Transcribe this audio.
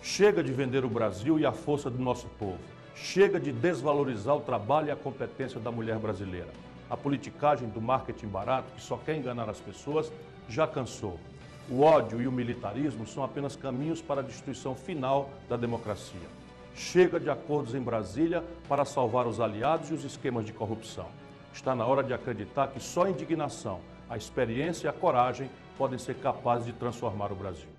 Chega de vender o Brasil e a força do nosso povo. Chega de desvalorizar o trabalho e a competência da mulher brasileira. A politicagem do marketing barato, que só quer enganar as pessoas, já cansou. O ódio e o militarismo são apenas caminhos para a destruição final da democracia. Chega de acordos em Brasília para salvar os aliados e os esquemas de corrupção. Está na hora de acreditar que só a indignação, a experiência e a coragem podem ser capazes de transformar o Brasil.